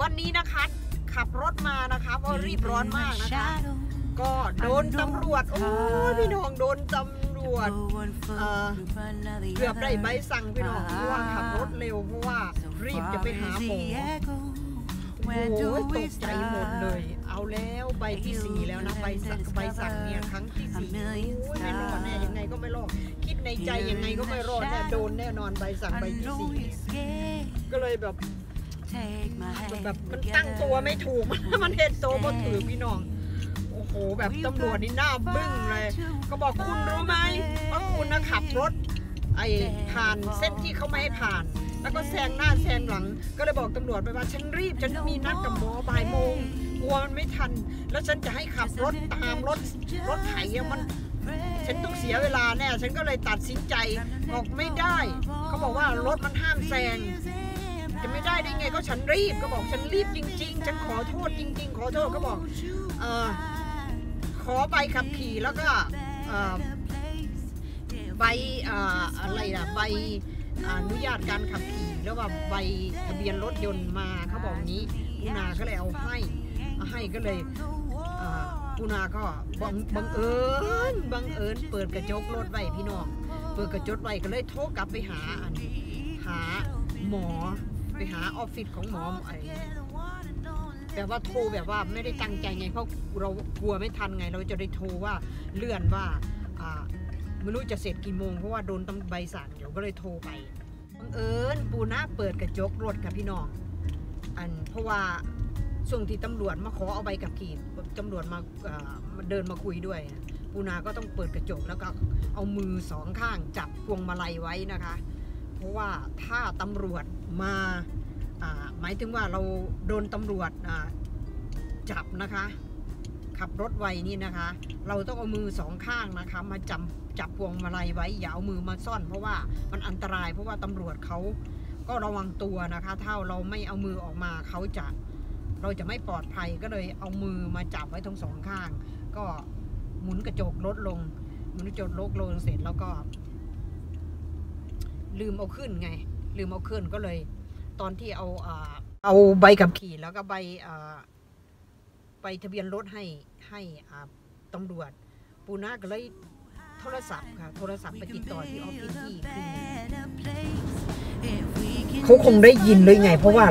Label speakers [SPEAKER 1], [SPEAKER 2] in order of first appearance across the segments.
[SPEAKER 1] วันนี้นะคะขับรถมานะคะเพราะรีบร้อนมากนะคะก็โดนตำรวจโอ้ยพี่น้องโดนตำรวจเกือบได้ใบสั่งพี่น้องเพราะว่าขับรถเร็วเพราะว่ารีบจะไปหาหมอโอ้ยตกใจหมดเลยเอาแล้วใบที่4แล้วนะใบสั่งเนี่ยครั้งที่4โอ้ยไม่รอดแน่ยังไงก็ไม่รอดคิดในใจยังไงก็ไม่รอดแน่โดนแน่นอนใบสั่งใบที่4ก็เลยแบบมันตั้งตัวไม่ถูกมันเห็นโตมาถือพี่น้องโอ้โหแบบตำรวจนี่หน้าบึ้งเลยก็บอกคุณรู้ไหมว่าคุณนะขับรถผ่านเส้นที่เขาไม่ให้ผ่านแล้วก็แซงหน้าแซงหลังก็เลยบอกตำรวจไปว่าฉันรีบฉันมีนัดกับหมอบ่ายโมงกลัวมันไม่ทันแล้วฉันจะให้ขับรถตามรถไถมันฉันต้องเสียเวลาแน่ฉันก็เลยตัดสินใจบอกไม่ได้เขาบอกว่ารถมันห้ามแซงจะไม่ได้ไงก็ฉันรีบก็บอกฉันรีบจริงๆฉันขอโทษจริงๆขอโทษก็บอกขอใบขับขี่แล้วก็ใบอะไรนะใบอนุญาตการขับขี่แล้วว่าใบทะเบียนรถยนต์มาเขาบอกนี้ปูนาก็เลยเอาให้ก็เลยปูนาก็บังเอิญเปิดกระจกรถไว้พี่น้องเปิดกระจกไว้ก็เลยโทรกลับไปหาหมอไปหาออฟฟิศของหมอแบบว่าโทรแบบว่าไม่ได้ตั้งใจไงเพราะเรากลัวไม่ทันไงเราจะได้โทรว่าเลื่อนว่าไม่รู้จะเสร็จกี่โมงเพราะว่าโดนใบสั่งเดี๋ยวก็เลยโทรไปบังเอิญปูนาเปิดกระจกรถกับพี่น้องเพราะว่าส่งที่ตำรวจมาขอเอาใบขับขี่ตำรวจมาเดินมาคุยด้วยปูนาก็ต้องเปิดกระจกแล้วก็เอามือ2ข้างจับพวงมาลัยไว้นะคะเพราะว่าถ้าตำรวจมาหมายถึงว่าเราโดนตำรวจจับนะคะขับรถไวนี่นะคะเราต้องเอามือ2ข้างนะคะมาจับพวงมาลัยไว้อย่าเอามือมาซ่อนเพราะว่ามันอันตรายเพราะว่าตำรวจเขาก็ระวังตัวนะคะถ้าเราไม่เอามือออกมาเราจะไม่ปลอดภัยก็เลยเอามือมาจับไว้ทั้ง2ข้างก็หมุนกระจกรถลงเสร็จแล้วก็ลืมเอาขึ้นก็เลยตอนที่เอาใบขับขี่แล้วก็ใบทะเบียนรถให้ตำรวจปูนาก็เลยโทรศัพท์ไปติดต่อที่ออฟฟิศที่เขาคงได้ยินเลยไงเพราะว่า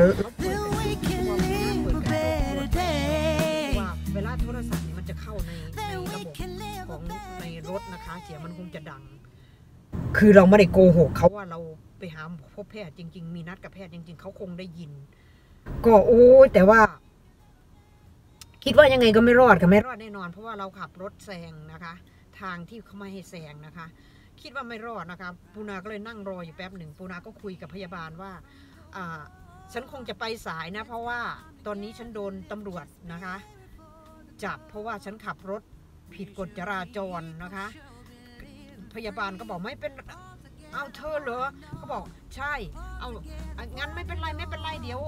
[SPEAKER 1] เวลาโทรศัพท์นี่มันจะเข้าในระบบของในรถนะคะเสียงมันคงจะดังคือเราไม่ได้โกหกเขาว่าเราไปหาพบแพทย์จริงๆมีนัดกับแพทย์จริงๆเขาคงได้ยินก็โอ้ยแต่ว่าคิดว่ายังไงก็ไม่รอดแน่นอนเพราะว่าเราขับรถแซงนะคะทางที่เขาไม่ให้แซงนะคะคิดว่าไม่รอดนะคะปูนาก็เลยนั่งรออยู่แป๊บหนึ่งปูนาก็คุยกับพยาบาลว่าฉันคงจะไปสายนะเพราะว่าตอนนี้ฉันโดนตำรวจนะคะจับเพราะว่าฉันขับรถผิดกฎจราจรนะคะพยาบาลก็บอกไม่เป็นเอาเธอเหรอเขาบอกใช่เอางั้นไม่เป็นไรเดี๋ยว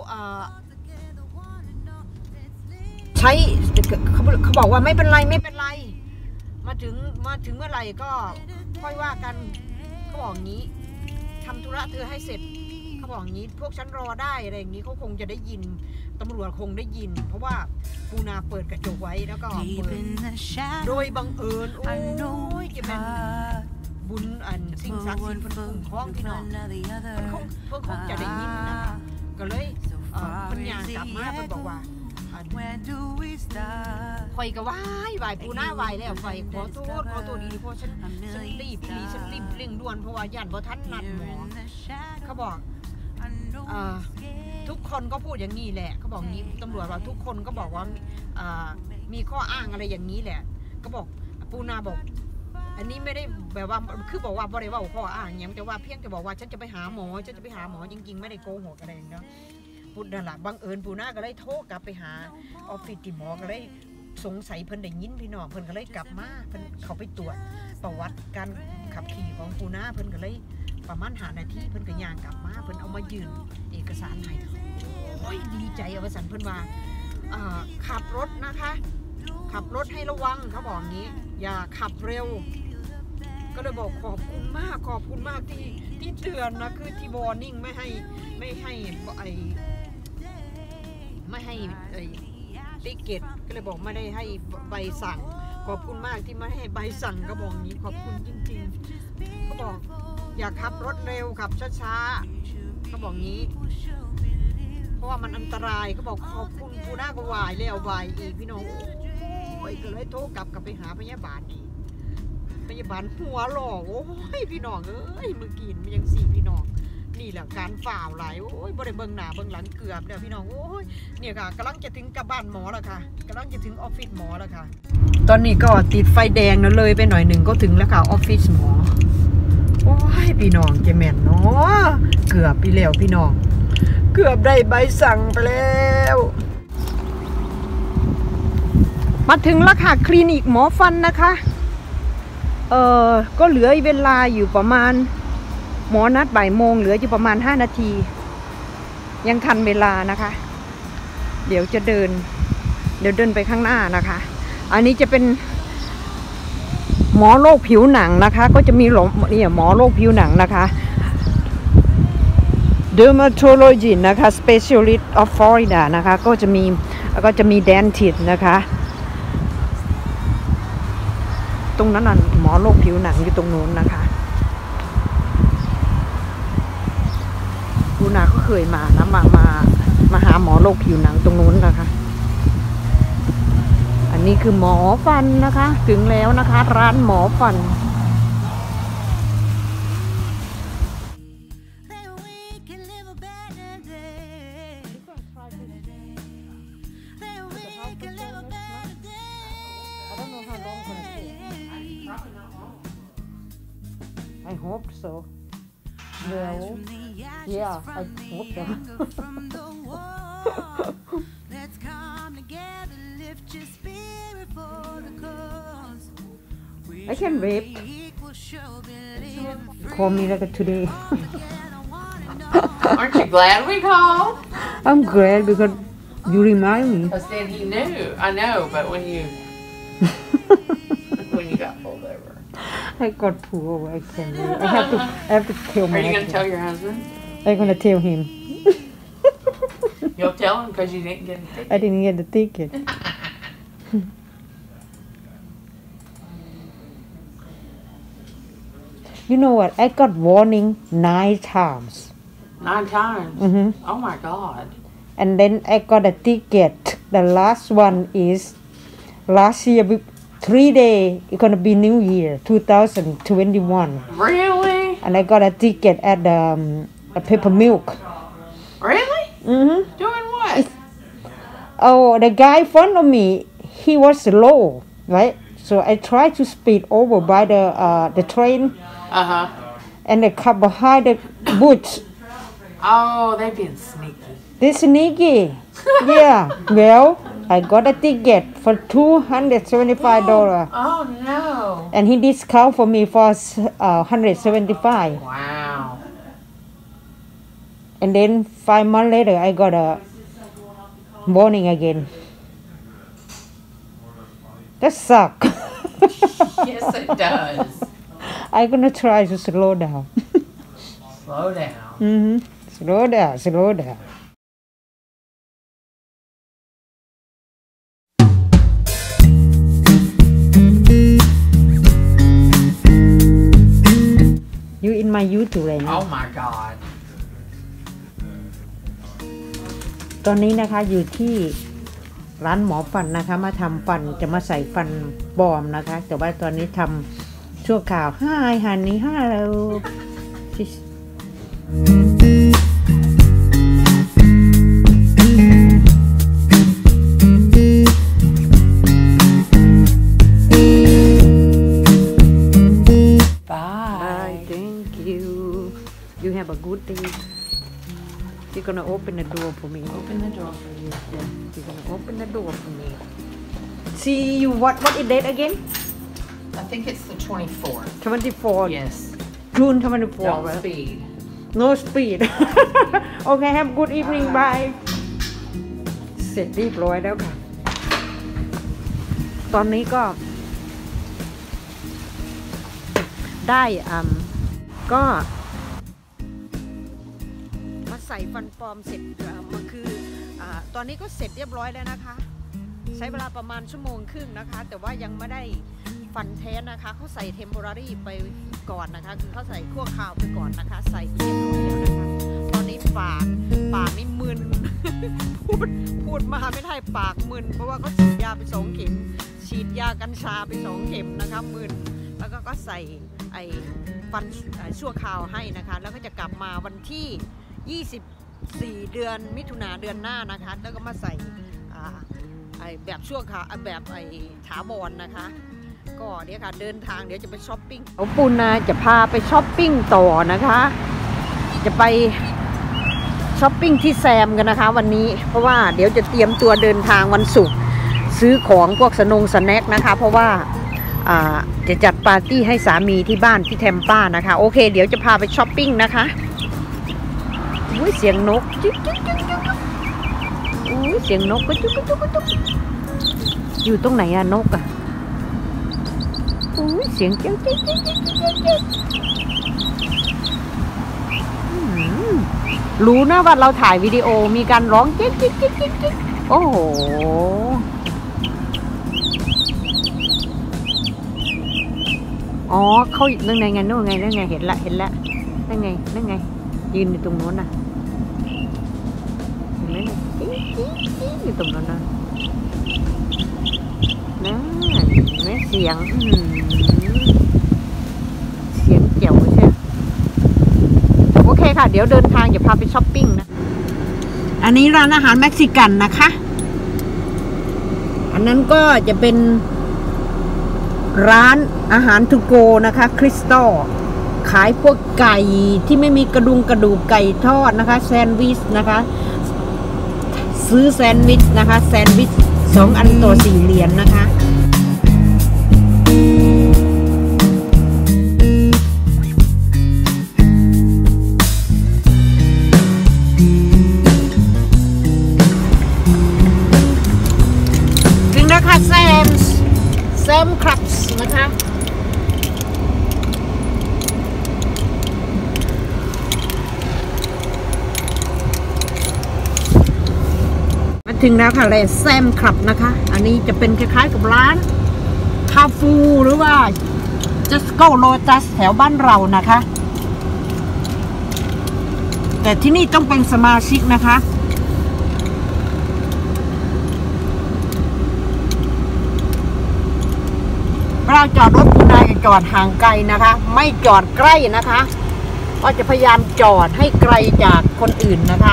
[SPEAKER 1] ใช้เขาบอกว่าไม่เป็นไรมาถึงเมื่อไหร่ก็ค่อยว่ากันเขาบอกงี้ทำธุระเธอให้เสร็จเขาบอกงี้พวกฉันรอได้อะไรอย่างนี้เขาคงจะได้ยินตำรวจคงได้ยินเพราะว่าปูนาเปิดกระจกไว้แล้วก็โดยบังเอิญโอ้ยจะเป็นบุญสิ่งศักดิ์สิทธิ์คุ้มครองพี่น้องเพื่อคงจะได้ยินนะคะก็เลยมันยางกลับมาเพิ่นบอกว่าไฟก็วายปูหน้าวายแล้วไฟขอโทษดีเพราะฉันรีบเร่งด่วนเพราะว่าย่านบ่ทันนัดหมอเขาบอกทุกคนก็พูดอย่างนี้แหละเขาบอกนี้ตำรวจว่าทุกคนก็บอกว่ามีข้ออ้างอะไรอย่างนี้แหละก็บอกปูนาบอกอันนี้ไม่ได้แบบว่าคือบอกว่าบ่ได้ว่าข้ออ้างอย่างแต่ว่าเพียงแต่บอกว่าฉันจะไปหาหมอจริงๆไม่ได้โกหกอะไรเนาะพูดนั่นแหละบังเอิญปูนาก็เลยโทรกลับไปหาออฟฟิศที่หมอก็เลยสงสัยเพิ่นได้ยินพี่น้องเพิ่นก็เลยกลับมาเพิ่นเขาไปตรวจประวัติการขับขี่ของปูนาเพิ่นก็เลยประมาณ5 นาทีเพิ่นก็ย่างกลับมาเพิ่นเอามายื่นเอกสารให้โอ้ยดีใจเอาว่าสันเพิ่นว่าขับรถนะคะขับรถให้ระวังเขาบอกงี้อย่าขับเร็วก็เลยบอกขอบคุณมากที่เตือนนะคือที่วอร์นิ่งไม่ให้ให้ติ๊กเก็ตก็เลยบอกไม่ได้ให้ใบสั่งขอบคุณมากที่ไม่ให้ใบสั่งก็บอกนี้ขอบคุณจริงๆเขาบอกอย่าขับรถเร็วขับช้าๆเขาบอกงี้เพราะว่ามันอันตรายเขาบอกขอบคุณกูน่าก็วายแล้ววายอีกพี่น้องโอ้ยก็เลยโทรกลับไปหาพยาบาลอีกพยาบาลหัวหล่อโอ้ยพี่น้องเอ้ยเมื่อกี้มันยังสี่พี่น้องนี่แหละการฝ่าวไหลโอ้ยบ่ได้เบิ่งหน้าเบิ่งหลังเกือบเดี๋ยวพี่น้องโอ้ยเนี่ยค่ะกำลังจะถึงกับบ้านหมอแล้วค่ะกำลังจะถึงออฟฟิศหมอแล้วค่ะตอนนี้ก็ติดไฟแดงนะเลยไปหน่อยหนึ่งก็ถึงแล้วค่ะออฟฟิศหมอโอ้ยพี่น้องจะแม่นเนาะเกือบไปแล้วพี่น้องเกือบได้ใบสั่งไปแล้วมาถึงแล้วค่ะคลินิกหมอฟันนะคะก็เหลือเวลาอยู่ประมาณหมอนัดบ่ายโมงเหลืออยู่ประมาณ5 นาทียังทันเวลานะคะเดี๋ยวเดินไปข้างหน้านะคะอันนี้จะเป็นหมอโรคผิวหนังนะคะก็จะมีหมอโรคผิวหนังนะคะ Dermatology นะคะ Specialist of Florida นะคะก็จะมี Dentist นะคะตรงนั้นน่ะหมอโรคผิวหนังอยู่ตรงโน้นนะคะกูนาก็เคยมานะมาหาหมอโรคผิวหนังตรงโน้นนะคะอันนี้คือหมอฟันนะคะถึงแล้วนะคะร้านหมอฟันI hope so. Well, yeah, I hope so. I can wave. Call me like today.
[SPEAKER 2] Aren't you glad we called?
[SPEAKER 1] I'm glad because you remind me.
[SPEAKER 2] Because then he knew. I know, but when you got pulled over.
[SPEAKER 1] I got pulled over. I can't wait. I have to tell my
[SPEAKER 2] Are you going to
[SPEAKER 1] husband.
[SPEAKER 2] tell your husband?
[SPEAKER 1] I'm gonna tell him.
[SPEAKER 2] You'll tell him because you didn't get a ticket.
[SPEAKER 1] I didn't get the ticket. You know what? I got warning 9 times.
[SPEAKER 2] 9 times?
[SPEAKER 1] Mm-hmm.
[SPEAKER 2] Oh my God.
[SPEAKER 1] And then I got a ticket. The last one is last year, 3 days. It's gonna be New Year, 2021.
[SPEAKER 2] Really?
[SPEAKER 1] And I got a ticket at the Pepper Milk.
[SPEAKER 2] Really?
[SPEAKER 1] Mm-hmm.
[SPEAKER 2] Doing what?
[SPEAKER 1] Oh, the guy in front of me, he was slow, right? So I tried to speed over by the train,
[SPEAKER 2] Uh-huh.
[SPEAKER 1] and the car behind the bush.
[SPEAKER 2] Oh, they've been sneaky.
[SPEAKER 1] This sneaky. Yeah. Well, I got a ticket for $275,
[SPEAKER 2] Oh, no.
[SPEAKER 1] and he discount for me for $175.
[SPEAKER 2] Wow.
[SPEAKER 1] And then 5 months later, I got a warning again. That suck.
[SPEAKER 2] Yes, it does.
[SPEAKER 1] I'm gonna try to slow down.
[SPEAKER 2] Slow down.
[SPEAKER 1] Mm-hmm. Slow down, slow down. You in my YouTube เลยนะ
[SPEAKER 2] Oh my God.
[SPEAKER 1] ตอนนี้นะคะอยู่ที่ร้านหมอฟันนะคะมาทำฟันจะมาใส่ฟันปลอมนะคะแต่ว่าตอนนี้ทำชั่วคราว Hi honey hello
[SPEAKER 2] Bye.
[SPEAKER 1] Thank you. You have a good day. You're gonna open the door for me.
[SPEAKER 2] Open the door for you.
[SPEAKER 1] Yeah, you're gonna open the door for me. See you. What is date again?
[SPEAKER 2] I think it's the 24th.
[SPEAKER 1] 24.
[SPEAKER 2] Yes.
[SPEAKER 1] June 24.
[SPEAKER 2] Don't
[SPEAKER 1] right?
[SPEAKER 2] speed.
[SPEAKER 1] No speed. Okay. Have a good evening. Bye. เสร็จเรียบร้อยแล้วค่ะ ตอนนี้ก็ได้ก็มาใส่ฟันปลอมเสร็จมันคือตอนนี้ก็เสร็จเรียบร้อยแล้วนะคะใช้เวลาประมาณ1 ชั่วโมงครึ่งนะคะแต่ว่ายังไม่ได้ฟันเทสนะคะเขาใส่ temporary ไปก่อนนะคะคือเขาใส่คั่วคราวไปก่อนนะคะใส่เรียบร้อยแล้วนะคะตอนนี้ปากนี่มึน พูดมาไม่ได้ปากมึนเพราะว่าเขาฉีดยาไป2 เข็มฉีดยากัญชาไป2 เข็มนะคะมึนแล้วก็ใส่ไอ้ฟันชั่วคราวให้นะคะแล้วก็จะกลับมาวันที่24 เดือนมิถุนาเดือนหน้านะคะแล้วก็มาใส่ไอ้แบบชั่วคราวแบบไอ้ถาวรนะคะก็เนี่ยค่ะเดินทางเดี๋ยวจะไปช้อปปิ้งปุณนะจะพาไปช้อปปิ้งต่อนะคะจะไปช้อปปิ้งที่แซมกันนะคะวันนี้เพราะว่าเดี๋ยวจะเตรียมตัวเดินทางวันศุกร์ซื้อของพวกสแน็คนะคะเพราะว่าจะจัดปาร์ตี้ให้สามีที่บ้านที่แทมป้านะคะโอเคเดี๋ยวจะพาไปช้อปปิ้งนะคะอุ้ยเสียงนกจิ๊กจิ๊กจิ๊กจิ๊กอุ้ยเสียงนกก็จิ๊กจิ๊กจิ๊กจิ๊กอยู่ตรงไหนอะนกอะอุ้ยเสียงจิ๊กจิ๊กจิ๊กจิ๊กจิ๊กรู้นะว่าเราถ่ายวิดีโอมีการร้องจิ๊กจิ๊กจิ๊กจิ๊กจิ๊กโอ้โหอ๋อเขานั่งไงนู่นไงนั่งไงเห็นละนั่งไงยืนอยู่ตรงโน้นน่ะเห็นไหมเนี่ยอยู่ตรงนั้นนะนั่นเห็นไหมเสียงเจ๋วใช่โอเคค่ะเดี๋ยวเดินทางจะพาไปช้อปปิ้งนะอันนี้ร้านอาหารเม็กซิกันนะคะอันนั้นก็จะเป็นร้านอาหารทูโกนะคะคริสตัลขายพวกไก่ที่ไม่มีกระดูกไก่ทอดนะคะแซนด์วิชนะคะซื้อแซนด์วิชนะคะแซนด์วิช2 อันต่อ4 เหรียญนะคะถึงแล้วค่ะแซมครับนะคะมาถึงแล้วค่ะเลยแซมครับนะคะอันนี้จะเป็นคล้ายๆกับร้านคาฟูหรือว่าจัสโกโลตัสแถวบ้านเรานะคะแต่ที่นี่ต้องเป็นสมาชิกนะคะเราจอดรถคุณนายจะจอดห่างไกลนะคะไม่จอดใกล้นะคะก็จะพยายามจอดให้ไกลจากคนอื่นนะคะ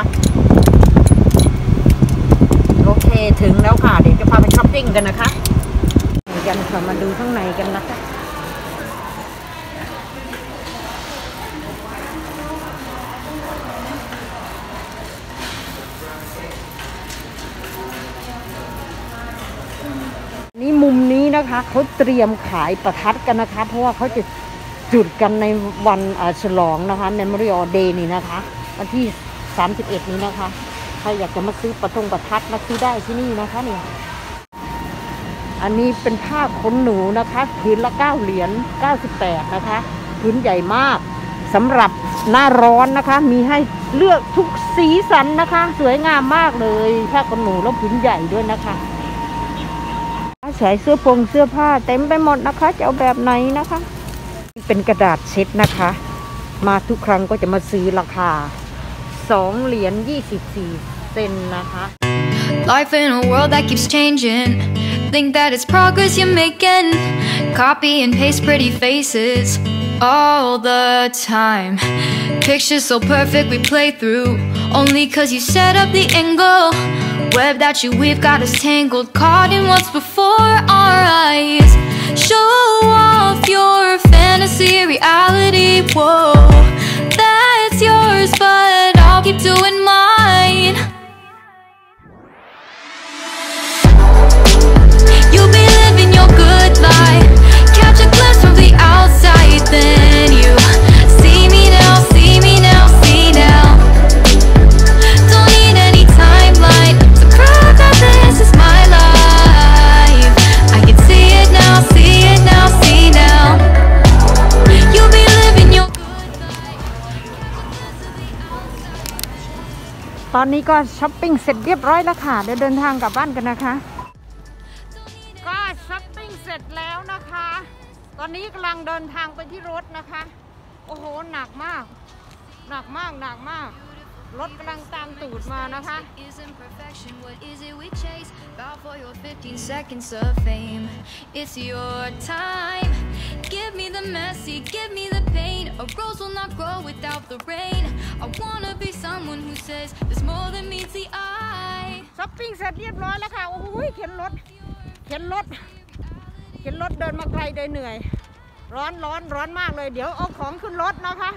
[SPEAKER 1] โอเคถึงแล้วค่ะเดี๋ยวจะพาไปช้อปปิ้งกันนะคะกันค่ะมาดูข้างในกันนะคะนี่มุมนี้นะคะเขาเตรียมขายประทัดกันนะคะเพราะว่าเขาจะจุดกันในวันฉลองนะคะ Memorial Day นี่นะคะวันที่31นี้นะคะใครอยากจะมาซื้อประทัดมาซื้อได้ที่นี่นะคะนี่อันนี้เป็นผ้าขนหนูนะคะผืนละ9 เหรียญ98นะคะผืนใหญ่มากสำหรับหน้าร้อนนะคะมีให้เลือกทุกสีสันนะคะสวยงามมากเลยผ้าขนหนูแล้วผืนใหญ่ด้วยนะคะใส่เสื้อผ้าเต็มไปหมดนะคะจะเอาแบบไหนนะคะเป็นกระดาษเช็ดนะคะมาทุกครั้งก็จะมาซื้อราคา2 เหรียญ24 เซนต์นะคะ
[SPEAKER 3] Life in a world that keeps changing. Think that it's progress you're making. Copy and paste pretty faces all the time. Pictures so perfect we play through only cause you set up the angle. Web that you weave got us tangled, caught in what's before our eyes. Show off your fantasy reality. Whoa, that's yours, but I'll keep doing mine. You'll be living your good life. Catch a glimpse from the outside, then you see me now, see me now, see now. Don't need any timeline to prove that this is my life. I can see it now, see it now, see now. You'll be living your good life.
[SPEAKER 1] ตอนนี้ก็ช้อปปิ้งเสร็จเรียบร้อยแล้วค่ะเดี๋ยวเดินทางกลับบ้านกันนะคะก็ช้อปปิ้งเสร็จแล้วนะคะตอนนี้กำลังเดินทางไปที่รถนะคะโอ้โหหนักมากหนักมากหนักมากรถกำลังตามตูดมานะคะ
[SPEAKER 3] Seconds of fame. It's your time. Give me the messy, give me the pain. A rose will not grow without the rain. I wanna be someone who says there's more than meets the eye.
[SPEAKER 1] ช้อปปิ้งเสร็จเรียบร้อยแล้วค่ะโอ้โหเข็นรถเดินมาไกลเดินเหนื่อยร้อนมากเลยเดี๋ยวเอาของขึ้นรถนะคะ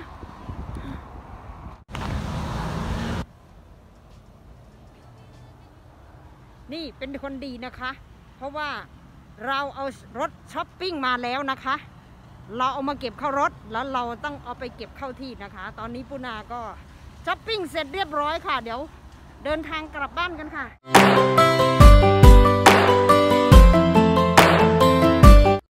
[SPEAKER 1] นี่เป็นคนดีนะคะเพราะว่าเราเอารถช้อปปิ้งมาแล้วนะคะเราเอามาเก็บเข้ารถแล้วเราต้องเอาไปเก็บเข้าที่นะคะตอนนี้ปูนาก็ช้อปปิ้งเสร็จเรียบร้อยค่ะเดี๋ยวเดินทางกลับบ้านกันค่ะ